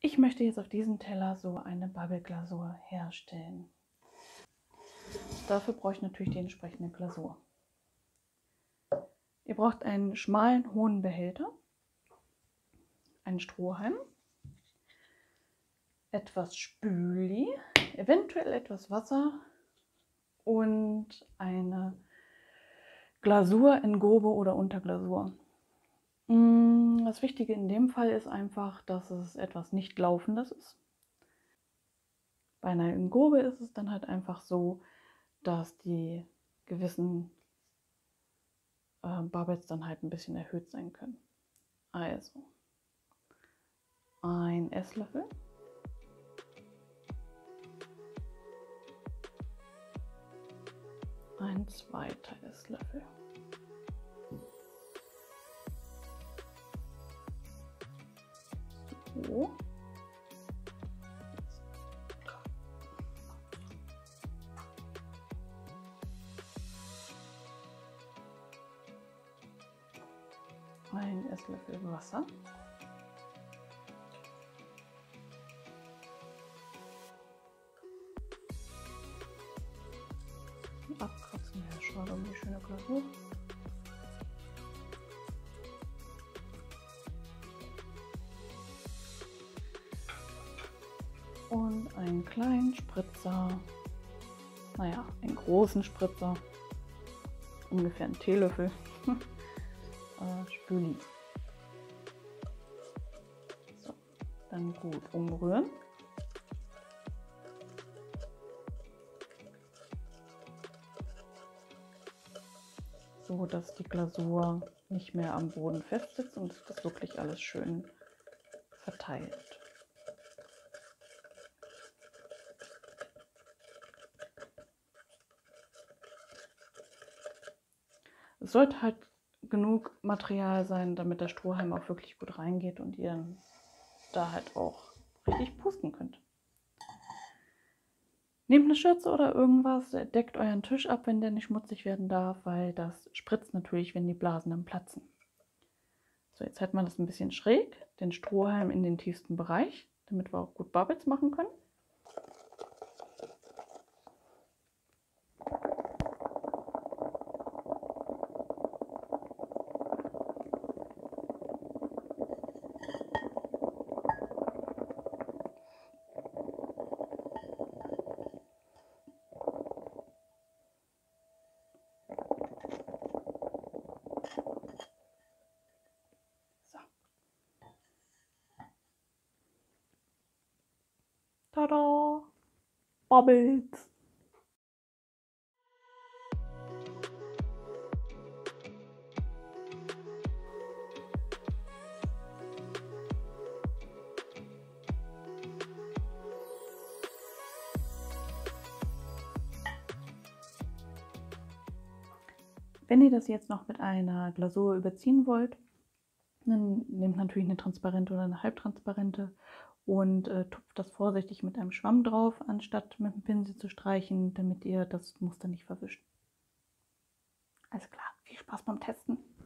Ich möchte jetzt auf diesem Teller so eine Bubble-Glasur herstellen. Dafür brauche ich natürlich die entsprechende Glasur. Ihr braucht einen schmalen, hohen Behälter, einen Strohhalm, etwas Spüli, eventuell etwas Wasser und eine Glasur in Gobe oder Unterglasur. Das Wichtige in dem Fall ist einfach, dass es etwas nicht Laufendes ist. Bei einer Gobe ist es dann halt einfach so, dass die gewissen Bubbles dann halt ein bisschen erhöht sein können. Also ein Esslöffel, ein zweiter Esslöffel, so. Ein Esslöffel Wasser. Abkratzen, ja, schade um die schöne Glasur. Und einen kleinen Spritzer, naja, einen großen Spritzer, ungefähr einen Teelöffel, Spüli. So, dann gut umrühren. So, dass die Glasur nicht mehr am Boden festsitzt und dass das wirklich alles schön verteilt. Es sollte halt genug Material sein, damit der Strohhalm auch wirklich gut reingeht und ihr da halt auch richtig pusten könnt. Nehmt eine Schürze oder irgendwas, deckt euren Tisch ab, wenn der nicht schmutzig werden darf, weil das spritzt natürlich, wenn die Blasen dann platzen. So, jetzt hat man das ein bisschen schräg, den Strohhalm in den tiefsten Bereich, damit wir auch gut Bubbles machen können. Tada! Bubbles! Wenn ihr das jetzt noch mit einer Glasur überziehen wollt, dann nehmt natürlich eine transparente oder eine halbtransparente und tupft das vorsichtig mit einem Schwamm drauf, anstatt mit dem Pinsel zu streichen, damit ihr das Muster nicht verwischt. Alles klar, viel Spaß beim Testen!